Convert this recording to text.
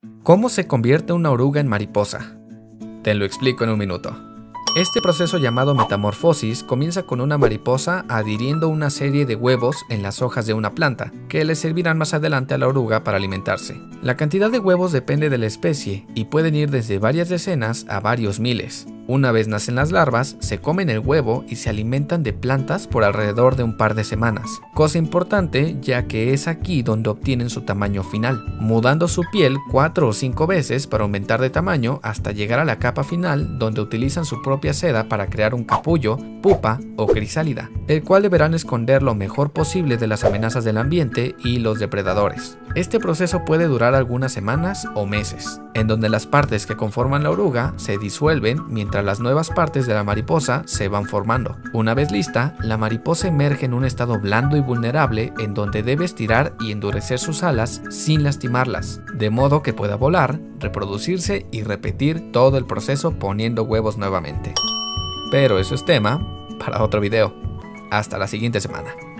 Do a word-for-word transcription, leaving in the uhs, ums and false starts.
¿Cómo se convierte una oruga en mariposa? Te lo explico en un minuto. Este proceso llamado metamorfosis comienza con una mariposa adhiriendo una serie de huevos en las hojas de una planta, que le servirán más adelante a la oruga para alimentarse. La cantidad de huevos depende de la especie y pueden ir desde varias decenas a varios miles. Una vez nacen las larvas, se comen el huevo y se alimentan de plantas por alrededor de un par de semanas. Cosa importante, ya que es aquí donde obtienen su tamaño final, mudando su piel cuatro o cinco veces para aumentar de tamaño hasta llegar a la capa final, donde utilizan su propia seda para crear un capullo, pupa o crisálida, el cual deberán esconder lo mejor posible de las amenazas del ambiente y los depredadores. Este proceso puede durar algunas semanas o meses, en donde las partes que conforman la oruga se disuelven mientras las nuevas partes de la mariposa se van formando. Una vez lista, la mariposa emerge en un estado blando y vulnerable en donde debe estirar y endurecer sus alas sin lastimarlas, de modo que pueda volar, reproducirse y repetir todo el proceso poniendo huevos nuevamente. Pero eso es tema para otro video. Hasta la siguiente semana.